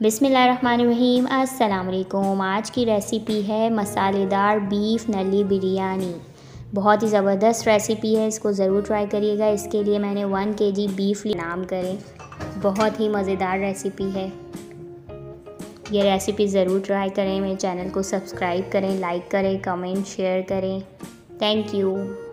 बिस्मिल्लाहिर्रहमानिर्रहीम, अस्सलाम वालेकुम। आज की रेसिपी है मसालेदार बीफ नली बिरयानी। बहुत ही ज़बरदस्त रेसिपी है, इसको ज़रूर ट्राई करिएगा। इसके लिए मैंने 1 kg बीफ नाम करें। बहुत ही मज़ेदार रेसिपी है, ये रेसिपी ज़रूर ट्राई करें। मेरे चैनल को सब्सक्राइब करें, लाइक करें, कमेंट शेयर करें। Thank you.